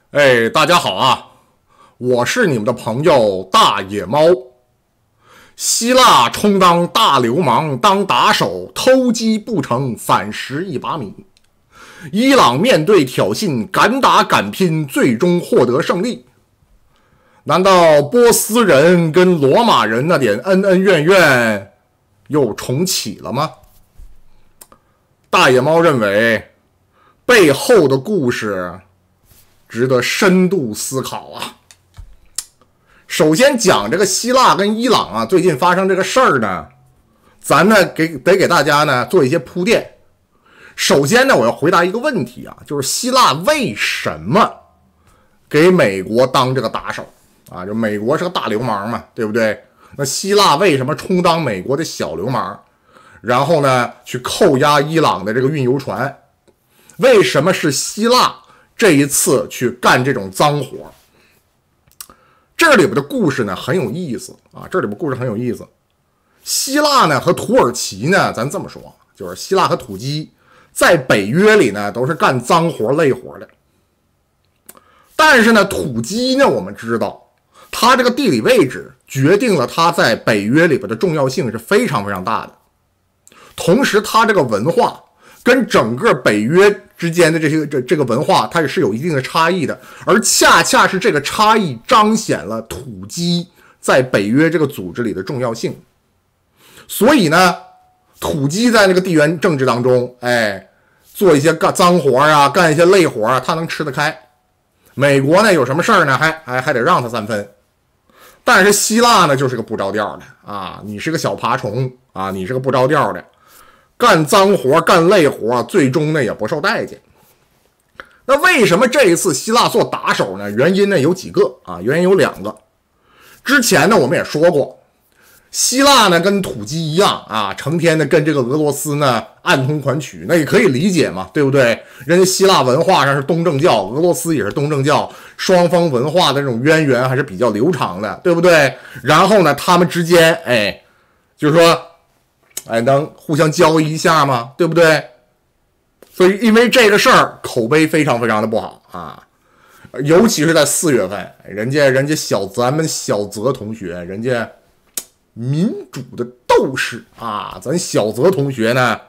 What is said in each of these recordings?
哎，大家好啊！我是你们的朋友大野猫。希腊充当大流氓当打手，偷鸡不成反蚀一把米。伊朗面对挑衅，敢打敢拼，最终获得胜利。难道波斯人跟罗马人那点恩恩怨怨又重启了吗？大野猫认为，背后的故事值得深度思考啊。首先讲这个希腊跟伊朗啊，最近发生这个事儿呢，咱呢得给大家呢做一些铺垫。首先呢，我要回答一个问题啊，就是希腊为什么给美国当这个打手啊？就美国是个大流氓嘛，对不对？那希腊为什么充当美国的小流氓，然后呢去扣押伊朗的这个运油船？为什么是希腊这一次去干这种脏活？这里边的故事呢很有意思啊，这里边故事很有意思。希腊呢和土耳其呢，咱这么说，就是希腊和土基在北约里呢都是干脏活累活的。但是呢，土基呢，我们知道它这个地理位置决定了它在北约里边的重要性是非常非常大的。同时，它这个文化跟整个北约之间的这个文化，它是有一定的差异的，而恰恰是这个差异彰显了土基在北约这个组织里的重要性。所以呢，土基在那个地缘政治当中，做一些干脏活啊，干一些累活啊，他能吃得开。美国呢有什么事儿呢，还得让他3分。但是希腊呢就是个不着调的啊，你是个小爬虫啊，你是个不着调的。干脏活干累活，最终呢也不受待见。那为什么这一次希腊做打手呢？原因呢有几个啊，原因有2个。之前呢我们也说过，希腊呢跟土基一样啊，成天的跟这个俄罗斯呢暗通款曲，那也可以理解嘛，对不对？人家希腊文化上是东正教，俄罗斯也是东正教，双方文化的这种渊源还是比较流长的，对不对？然后呢，他们之间就是说能互相交易一下吗？对不对？所以因为这个事儿口碑非常非常的不好啊，尤其是在4月份，人家咱们小泽同学，人家民主的斗士啊，咱小泽同学呢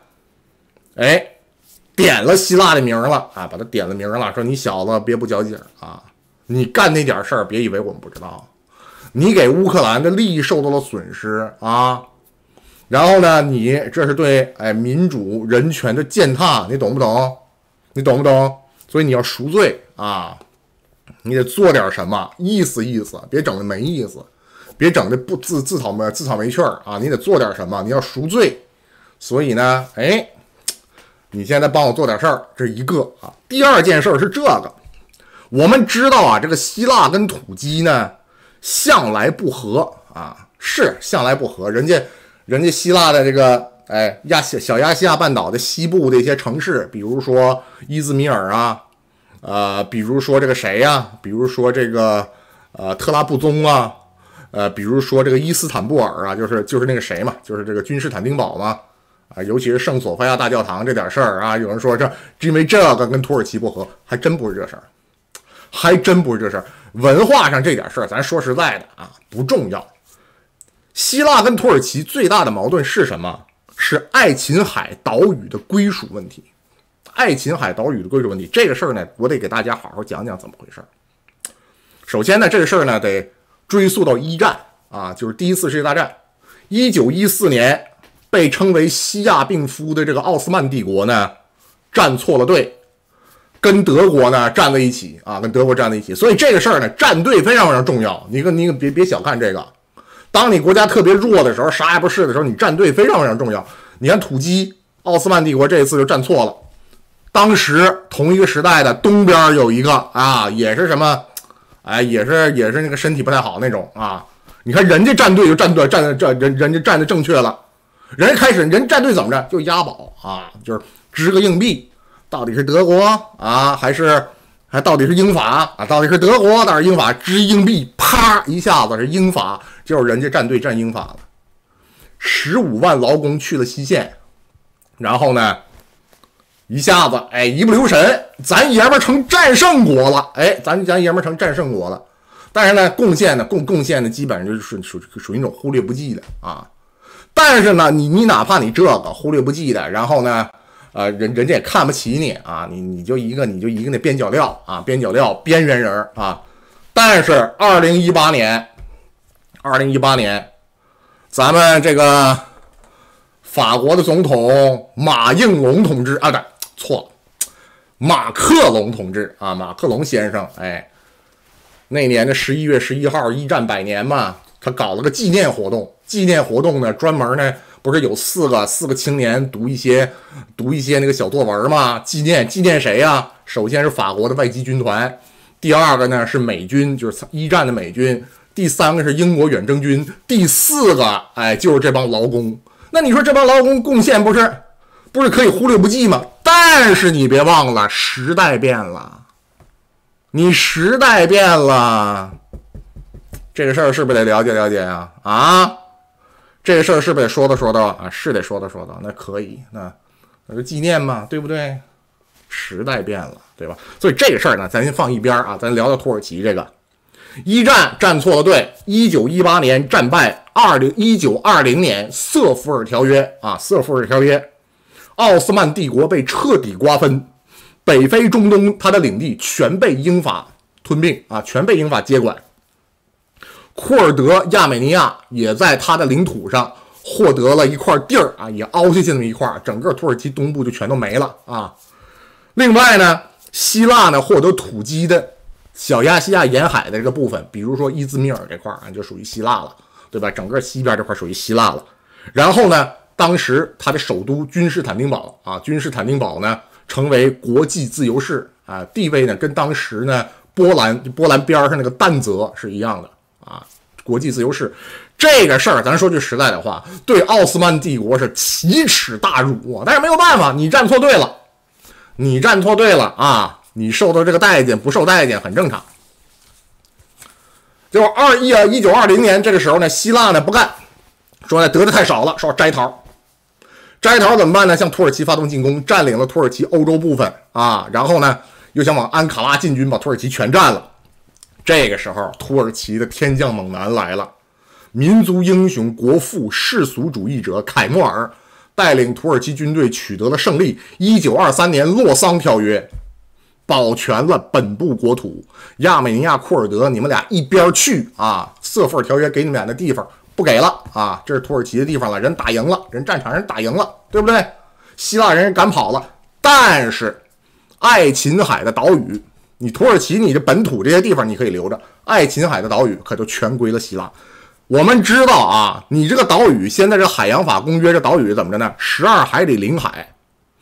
点了希腊的名了啊，把他点了名了，说你小子别不较劲啊，你干那点事儿别以为我们不知道，你给乌克兰的利益受到了损失啊，然后呢，你这是对民主人权的践踏，你懂不懂？你懂不懂？所以你要赎罪啊，你得做点什么，意思意思，别整的没意思，别整的不自讨没趣啊，你得做点什么，你要赎罪。所以呢，你现在帮我做点事儿，这是一个啊。第二件事是这个，我们知道啊，这个希腊跟土基呢向来不和啊，是向来不和，人家希腊的这个小亚细亚半岛的西部的一些城市，比如说伊兹密尔啊，比如说这个谁呀，比如说这个特拉布宗啊，比如说这个伊斯坦布尔啊，就是那个谁嘛，就是这个君士坦丁堡嘛，啊，尤其是圣索菲亚大教堂这点事儿啊，有人说因为这个跟土耳其不和，还真不是这事儿，还真不是这事儿。文化上这点事儿，咱说实在的啊，不重要。希腊跟土耳其最大的矛盾是什么？是爱琴海岛屿的归属问题。爱琴海岛屿的归属问题，这个事儿呢，我得给大家好好讲讲怎么回事。首先呢，这个事儿呢得追溯到1战啊，就是第1次世界大战。1914年，被称为西亚病夫的这个奥斯曼帝国呢，站错了队，跟德国呢站在一起啊，跟德国站在一起。所以这个事儿呢，站队非常非常重要。你别小看这个。当你国家特别弱的时候，啥也不是的时候，你站队非常非常重要。你看土基奥斯曼帝国这一次就站错了。当时同一个时代的东边有一个啊，也是什么，也是那个身体不太好那种啊。你看人家站队就站人家站的正确了，人站队怎么着就押宝啊，就是支个硬币，到底是德国啊还到底是英法啊？到底是德国，到底是英法？支硬币，啪一下子是英法，就是人家站队站英法了。15万劳工去了西线，然后呢， 一下子哎一不留神，咱爷们成战胜国了，哎，咱爷们成战胜国了。但是呢，贡献的基本上就是属于那种忽略不计的啊。但是呢，你哪怕你这个忽略不计的，然后呢，人家也看不起你啊，你就一个那边角料啊，边角料边缘人啊。但是2018年，咱们这个法国的总统马应龙同志啊，错了，马克龙同志啊，马克龙先生，哎，那年的11月11号一战100年嘛，他搞了个纪念活动。纪念活动呢，专门呢不是有四个青年读一些那个小作文嘛？纪念谁呀？首先是法国的外籍军团，第二个呢是美军，就是一战的美军，第三个是英国远征军，第四个哎就是这帮劳工。那你说这帮劳工贡献不是可以忽略不计吗？但是你别忘了，时代变了，时代变了，这个事儿是不是得了解啊？啊？这个事儿是不是得说道啊？是得说道，那可以，那就纪念嘛，对不对？时代变了，对吧？所以这个事儿呢，咱先放一边啊，咱聊聊土耳其这个。一战站错了队，1918年战败，1920年瑟福尔条约啊，瑟福尔条约，奥斯曼帝国被彻底瓜分，北非、中东它的领地全被英法吞并啊，全被英法接管。库尔德亚美尼亚也在他的领土上获得了一块地儿啊，也凹下去那么一块，整个土耳其东部就全都没了啊。另外呢，希腊呢获得土基的小亚细亚沿海的这个部分，比如说伊兹密尔这块啊，就属于希腊了，对吧？整个西边这块属于希腊了。然后呢，当时他的首都君士坦丁堡啊，君士坦丁堡呢成为国际自由市啊，地位呢跟当时呢波兰边上那个但泽是一样的。啊，国际自由市这个事儿，咱说句实在的话，对奥斯曼帝国是奇耻大辱啊！但是没有办法，你站错队了啊！你受到这个待见，不受待见很正常。就1920年这个时候呢，希腊呢不干，说呢得的太少了，说摘桃怎么办呢？向土耳其发动进攻，占领了土耳其欧洲部分啊，然后呢又想往安卡拉进军，把土耳其全占了。这个时候，土耳其的天降猛男来了，民族英雄、国父、世俗主义者凯末尔带领土耳其军队取得了胜利。1923年洛桑条约保全了本部国土，亚美尼亚、库尔德，你们俩一边去啊！瑟福尔条约给你们俩的地方不给了啊，这是土耳其的地方了，人打赢了，人战场人打赢了，对不对？希腊人赶跑了，但是爱琴海的岛屿。你土耳其，你的本土这些地方你可以留着，爱琴海的岛屿可就全归了希腊。我们知道啊，你这个岛屿现在这海洋法公约这岛屿怎么着呢？12海里领海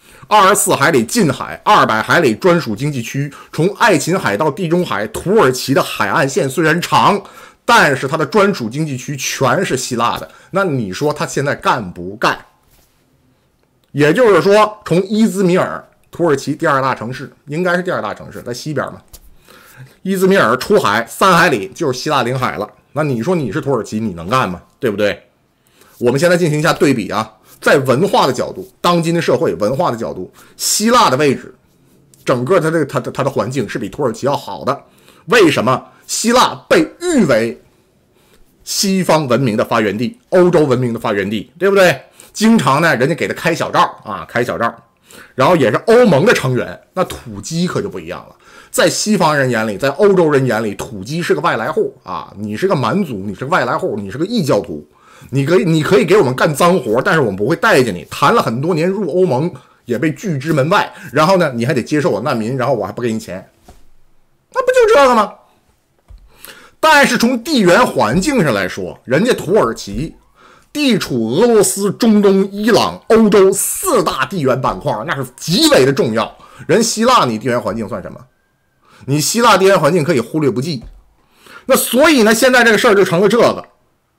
，24海里近海，200海里专属经济区。从爱琴海到地中海，土耳其的海岸线虽然长，但是它的专属经济区全是希腊的。那你说他现在干不干？也就是说，从伊兹密尔。土耳其第二大城市，应该是第二大城市，在西边嘛。伊兹密尔出海3海里就是希腊领海了。那你说你是土耳其，你能干吗？对不对？我们现在进行一下对比啊，在文化的角度，当今的社会文化的角度，希腊的位置，整个它的环境是比土耳其要好的。为什么？希腊被誉为西方文明的发源地，欧洲文明的发源地，对不对？经常呢，人家给他开小灶啊，开小灶。然后也是欧盟的成员，那土鸡可就不一样了。在西方人眼里，在欧洲人眼里，土鸡是个外来户啊！你是个蛮族，你是个外来户，你是个异教徒，你可以给我们干脏活，但是我们不会待见你。谈了很多年入欧盟，也被拒之门外。然后呢，你还得接受我难民，然后我还不给你钱，那不就这个吗？但是从地缘环境上来说，人家土耳其地处俄罗斯、中东、伊朗、欧洲4大地缘板块，那是极为的重要。人希腊，你地缘环境算什么？你希腊地缘环境可以忽略不计。那所以呢，现在这个事儿就成了这个。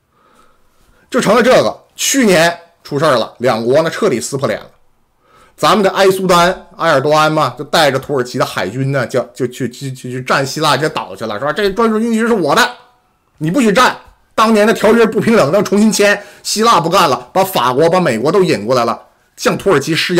去年出事了，两国呢彻底撕破脸了。咱们的埃尔多安嘛，就带着土耳其的海军呢，就去占希腊这岛去了，是吧？这专属经济区是我的，你不许占。当年的条约不平等，要重新签，希腊不干了，把法国、把美国都引过来了，向土耳其施压，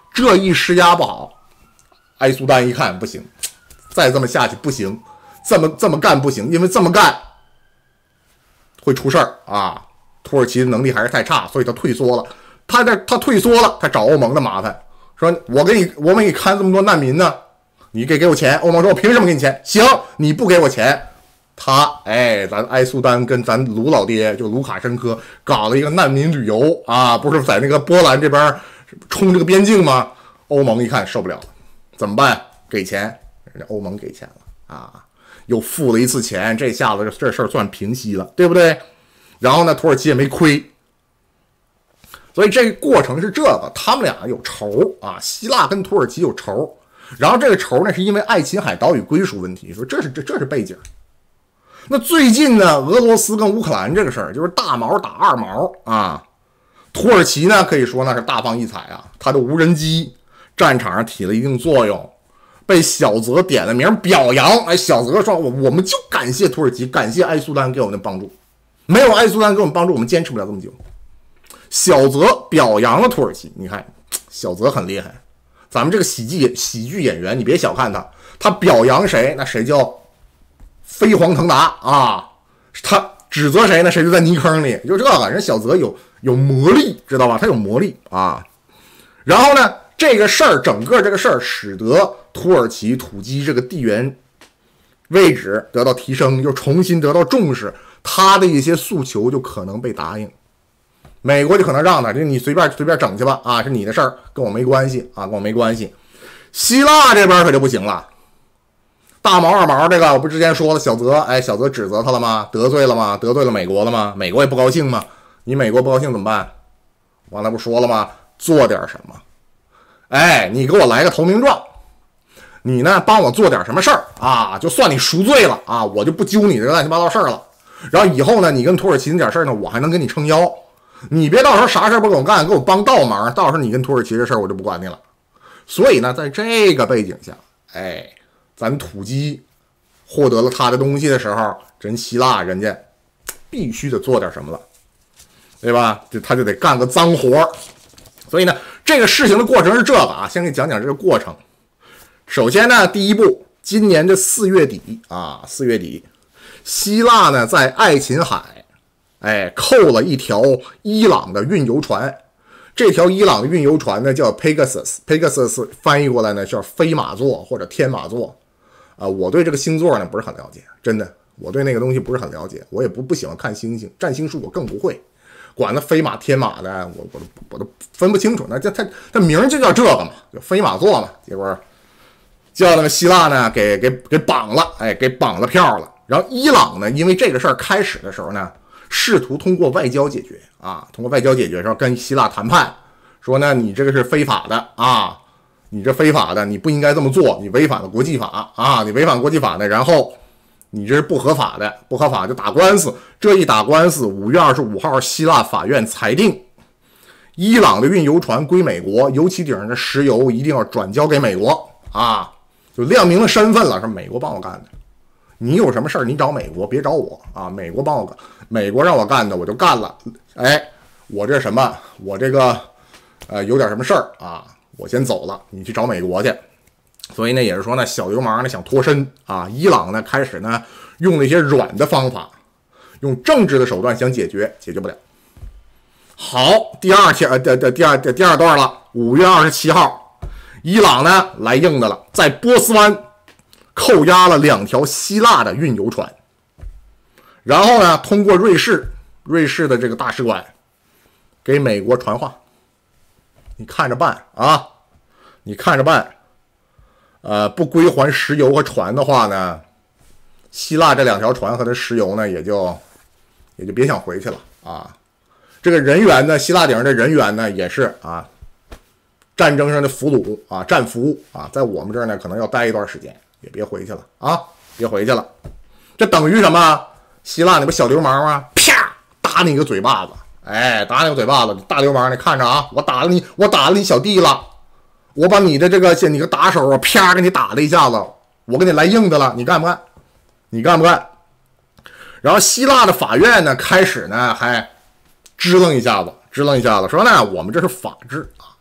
这一施压不好，埃苏丹一看不行，再这么下去不行，这么干不行，因为这么干会出事儿啊！土耳其的能力还是太差，所以他退缩了。他退缩了，他找欧盟的麻烦，说我们给你看这么多难民呢，你给我钱。欧盟说我凭什么给你钱？行，你不给我钱。咱埃苏丹跟咱卢老爹就卢卡申科搞了一个难民旅游啊，不是在那个波兰这边冲这个边境吗？欧盟一看受不了了，怎么办？给钱，人家欧盟给钱了啊，又付了一次钱，这下子这事儿算平息了，对不对？然后呢，土耳其也没亏，所以这个过程是这个，他们俩有仇啊，希腊跟土耳其有仇，然后这个仇呢是因为爱琴海岛屿归属问题，说这是背景。那最近呢，俄罗斯跟乌克兰这个事儿，就是大毛打二毛啊。土耳其呢，可以说那是大放异彩啊，他的无人机战场上起了一定作用，被小泽点了名表扬。哎，小泽说，我们就感谢土耳其，感谢埃苏丹给我们的帮助，没有埃苏丹给我们帮助，我们坚持不了这么久。小泽表扬了土耳其，你看小泽很厉害，咱们这个喜剧演员，你别小看他，他表扬谁，那谁叫飞黄腾达啊！他指责谁呢？谁就在泥坑里，就这个人小泽有魔力，知道吧？他有魔力啊。然后呢，这个事儿，整个这个事儿，使得土耳其土鸡这个地缘位置得到提升，又重新得到重视，他的一些诉求就可能被答应。美国就可能让他，你随便整去吧啊，是你的事儿，跟我没关系啊，跟我没关系。希腊这边可就不行了。大毛二毛这个我不之前说了，小泽指责他了吗？得罪了吗？得罪了美国了吗？美国也不高兴吗？你美国不高兴怎么办？完了不说了吗？做点什么？你给我来个投名状，你呢帮我做点什么事儿啊？就算你赎罪了啊，我就不揪你这个乱七八糟事儿了。然后以后呢，你跟土耳其那点事儿呢，我还能跟你撑腰。你别到时候啥事儿不给我干，给我帮倒忙，到时候你跟土耳其这事儿我就不管你了。所以呢，在这个背景下，咱土鸡获得了他的东西的时候，真希腊人家必须得做点什么了，对吧？他就得干个脏活。所以呢，这个事情的过程是这个啊，先给你讲讲这个过程。首先呢，第一步，今年的4月底，希腊呢在爱琴海，扣了一条伊朗的运油船。这条伊朗的运油船呢叫 Pegasus 翻译过来呢叫飞马座或者天马座。我对这个星座呢不是很了解，真的，我对那个东西不是很了解，我也不喜欢看星星，占星术我更不会，管它飞马天马的，我都分不清楚。那它名就叫这个嘛，就飞马座嘛。结果叫那个希腊呢给绑了，给绑了票了。然后伊朗呢，因为这个事儿开始的时候呢，试图通过外交解决啊，通过外交解决的时候跟希腊谈判，说呢你这个是非法的啊。你这非法的，你不应该这么做，你违反了国际法啊！你违反国际法呢，然后你这是不合法的，不合法就打官司。这一打官司，5月25号，希腊法院裁定，伊朗的运油船归美国，油漆顶上的石油一定要转交给美国啊！就亮明了身份了，是美国帮我干的。你有什么事儿，你找美国，别找我啊！美国帮我干，美国让我干的，我就干了。我这什么，我这个有点什么事儿啊？我先走了，你去找美国去。所以呢，也是说呢，小流氓呢想脱身啊。伊朗呢开始呢用了一些软的方法，用政治的手段想解决，解决不了。好，第二段了，5月27号，伊朗呢来硬的了，在波斯湾扣押了2条希腊的运油船，然后呢通过瑞士的这个大使馆给美国传话。你看着办啊，你看着办。不归还石油和船的话呢，希腊这2条船和它石油呢，也就别想回去了啊。这个人员呢，希腊顶上的人员呢，也是啊，战争上的俘虏啊，战俘啊，在我们这儿呢，可能要待一段时间，也别回去了啊，别回去了。这等于什么？希腊你不小流氓吗？啪，打你个嘴巴子。打你个嘴巴子，大流氓，你看着啊！我打了你小弟了，我把你的这个你个打手啊，啪给你打了一下子，我给你来硬的了，你干不干？你干不干？然后希腊的法院呢，开始呢还支棱一下子，说呢我们这是法治啊，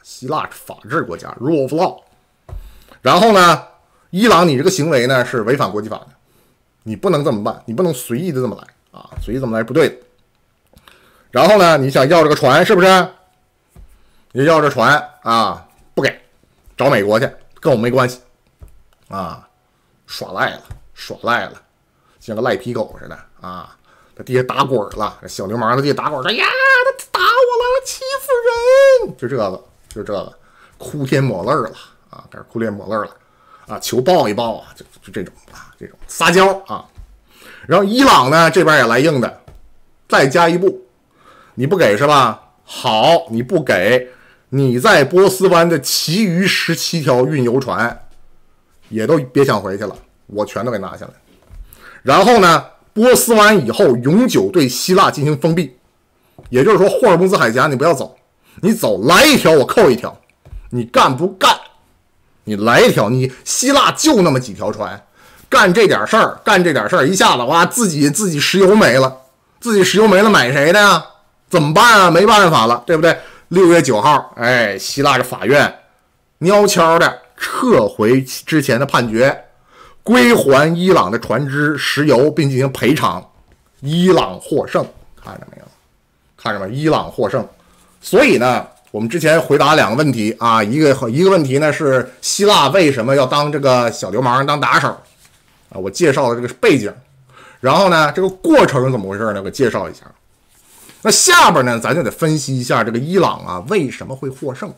希腊是法治国家 ，rule of law。然后呢，伊朗你这个行为呢是违反国际法的，你不能这么办，你不能随意的这么来啊，随意这么来是不对的。然后呢，你想要这个船是不是？你要这船啊，不给，找美国去，跟我没关系啊，耍赖了，像个赖皮狗似的啊。在地下打滚了，小流氓在地下打滚说：“呀，他打我了，欺负人！”就这个，哭天抹泪了啊，开始哭天抹泪了啊，求抱一抱啊，就这种啊，这种撒娇啊。然后伊朗呢这边也来硬的，再加一步，你不给是吧？好，你不给，你在波斯湾的其余17条运油船也都别想回去了，我全都给拿下来。然后呢？波斯湾以后永久对希腊进行封闭，也就是说霍尔木兹海峡你不要走，你走来一条我扣一条，你干不干？你来一条，你希腊就那么几条船，干这点事儿，一下子哇，自己石油没了，买谁的呀？怎么办啊？没办法了，对不对？6月9号，哎，希腊的法院悄悄的撤回之前的判决。归还伊朗的船只、石油，并进行赔偿，伊朗获胜，看着没有？看着没？伊朗获胜。所以呢，我们之前回答2个问题啊，一个问题呢是希腊为什么要当这个小流氓当打手啊？我介绍了这个背景，然后呢，这个过程是怎么回事呢？我介绍一下。那下边呢，咱就得分析一下这个伊朗啊为什么会获胜。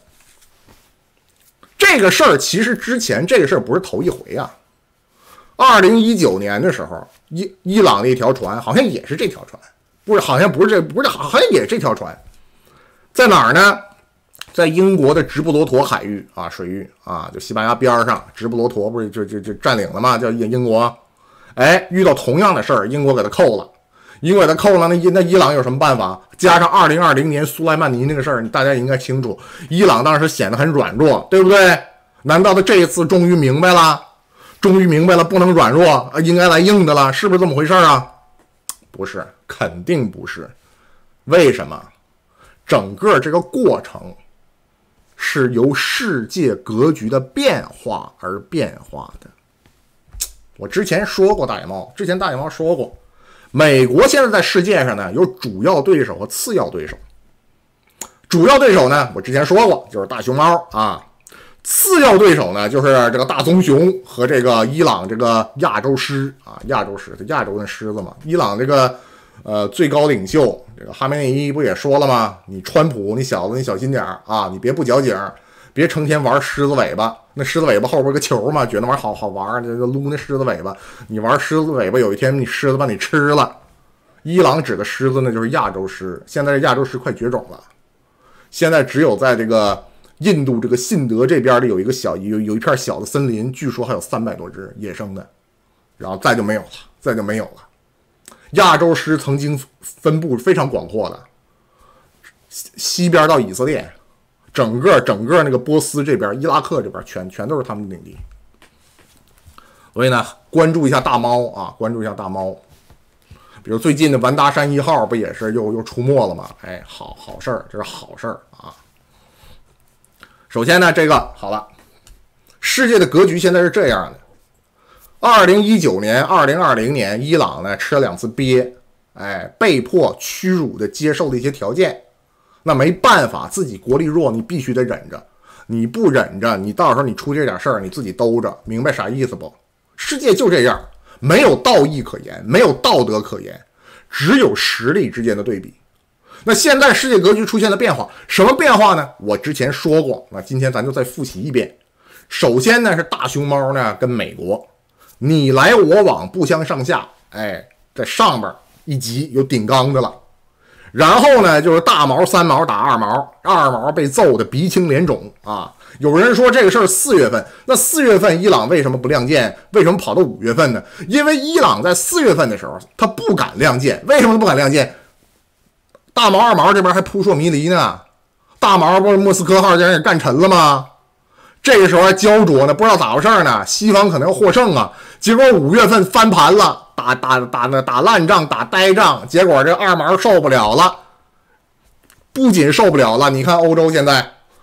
这个事儿其实之前这个事儿不是头一回啊。2019年的时候，伊朗的一条船，好像也是这条船，好像也是这条船，在哪儿呢？在英国的直布罗陀海域啊，水域啊，就西班牙边上，直布罗陀不是就占领了吗？叫英国，哎，遇到同样的事儿，英国给他扣了，那伊朗有什么办法？加上2020年苏莱曼尼那个事儿，大家也应该清楚，伊朗当时显得很软弱，对不对？难道他这一次终于明白了，不能软弱，应该来硬的了，是不是这么回事啊？不是，肯定不是。为什么？整个这个过程是由世界格局的变化而变化的。我之前说过，大野猫说过，美国现在在世界上呢有主要对手和次要对手。主要对手呢，我之前说过，就是大熊猫啊。次要对手呢，就是这个大棕熊和这个伊朗这个亚洲狮啊，亚洲的狮子嘛。伊朗这个最高领袖这个哈梅内伊不也说了吗？你川普，你小子你小心点啊，你别不矫情，别成天玩狮子尾巴。那狮子尾巴后边有个球嘛，觉得那玩意好玩，就撸那狮子尾巴。你玩狮子尾巴，有一天你狮子把你吃了。伊朗指的狮子呢，就是亚洲狮。现在亚洲狮快绝种了，现在只有在这个印度这个信德这边的有一片小的森林，据说还有300多只野生的，然后再就没有了。亚洲狮曾经分布非常广阔的，西边到以色列，整个那个波斯这边、伊拉克这边全都是他们的领地。所以呢，关注一下大猫啊，比如最近的完达山1号不也是又出没了吗？哎，好事儿，这是好事儿啊。首先呢，这个好了，世界的格局现在是这样的。2019年、2020年，伊朗呢吃了2次鳖，哎，被迫屈辱的接受了一些条件。那没办法，自己国力弱，你必须得忍着。你不忍着，你到时候你出这点事儿，你自己兜着，明白啥意思不？世界就这样，没有道义可言，没有道德可言，只有实力之间的对比。那现在世界格局出现了变化，什么变化呢？我之前说过，那今天咱就再复习一遍。首先呢是大熊猫呢跟美国你来我往，不相上下，哎，在上边一级有顶缸的了。然后呢就是大毛3毛打2毛，2毛被揍的鼻青脸肿啊。有人说这个事儿4月份，那4月份伊朗为什么不亮剑？为什么跑到5月份呢？因为伊朗在4月份的时候他不敢亮剑。为什么不敢亮剑？大毛2毛这边还扑朔迷离呢，大毛不是莫斯科号让人干沉了吗？这个时候还焦灼呢，不知道咋回事呢，西方可能要获胜啊。结果5月份翻盘了，打烂仗，打呆仗，结果这2毛受不了了，不仅受不了了，你看欧洲现在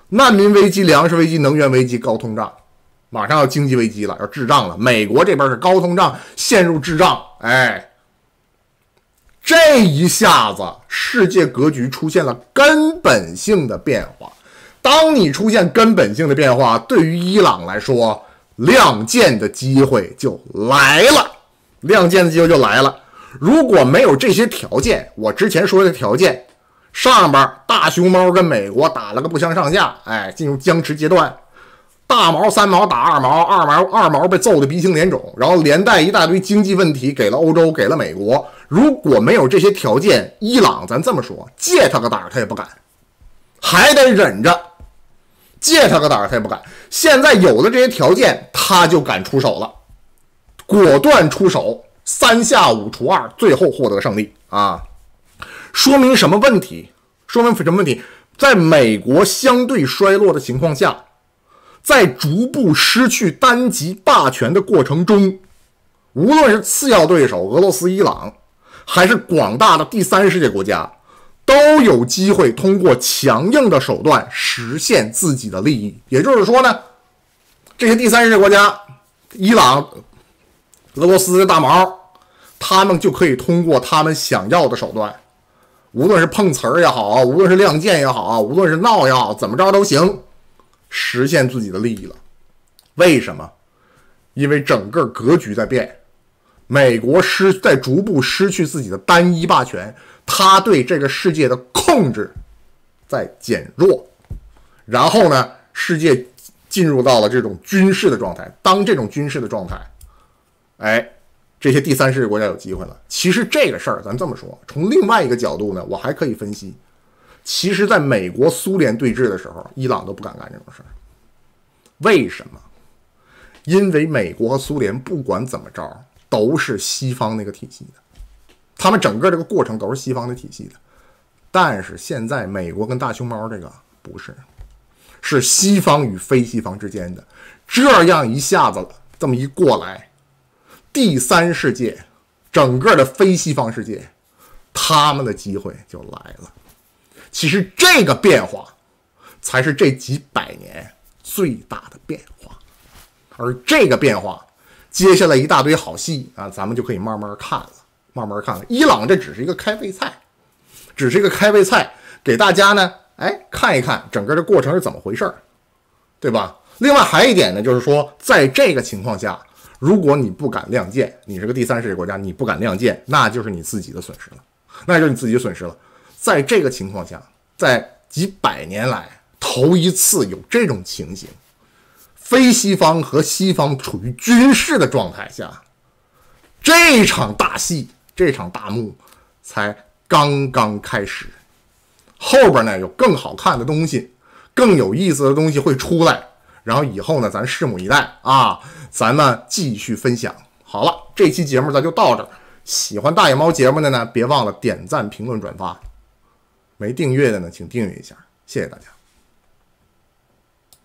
难民危机、粮食危机、能源危机、高通胀，马上要经济危机了，要滞胀了。美国这边是高通胀陷入滞胀，哎，这一下子世界格局出现了根本性的变化。当你出现根本性的变化，对于伊朗来说，亮剑的机会就来了，亮剑的机会就来了。如果没有这些条件，我之前说的条件，上边大熊猫跟美国打了个不相上下，哎，进入僵持阶段。大毛三毛打二毛，二毛被揍得鼻青脸肿，然后连带一大堆经济问题给了欧洲，给了美国。如果没有这些条件，伊朗咱这么说，借他个胆他也不敢，还得忍着。借他个胆他也不敢。现在有了这些条件，他就敢出手了，果断出手，3下5除2，最后获得胜利啊！说明什么问题？说明什么问题？在美国相对衰落的情况下，在逐步失去单极霸权的过程中，无论是次要对手俄罗斯、伊朗，还是广大的第三世界国家，都有机会通过强硬的手段实现自己的利益。也就是说呢，这些第三世界国家，伊朗、俄罗斯的大毛，他们就可以通过他们想要的手段，无论是碰瓷儿也好，无论是亮剑也好，无论是闹也好，怎么着都行，实现自己的利益了。为什么？因为整个格局在变，美国在逐步失去自己的单一霸权，他对这个世界的控制在减弱，然后呢，世界进入到了这种军事的状态。当这种军事的状态，哎，这些第三世界国家有机会了。其实这个事儿咱这么说，从另外一个角度呢，我还可以分析，其实在美国苏联对峙的时候，伊朗都不敢干这种事儿。为什么？因为美国和苏联不管怎么着都是西方那个体系的，他们整个这个过程都是西方的体系的。但是现在美国跟大熊猫这个不是，是西方与非西方之间的。这样一下子这么一过来，第三世界整个的非西方世界，他们的机会就来了。其实这个变化才是这几百年最大的变化，而这个变化接下来一大堆好戏啊，咱们就可以慢慢看了，慢慢看了。伊朗这只是一个开胃菜，只是一个开胃菜，给大家呢，哎，看一看整个的过程是怎么回事，对吧？另外还有一点呢，就是说，在这个情况下，如果你不敢亮剑，你是个第三世界国家，你不敢亮剑，那就是你自己的损失了，那就是你自己的损失了。在这个情况下，在几百年来头一次有这种情形，非西方和西方处于军事的状态下，这场大戏，这场大幕才刚刚开始。后边呢有更好看的东西，更有意思的东西会出来，然后以后呢咱拭目以待啊，咱们继续分享。好了，这期节目咱就到这儿。喜欢大野猫节目的呢，别忘了点赞、评论、转发。没订阅的呢，请订阅一下，谢谢大家。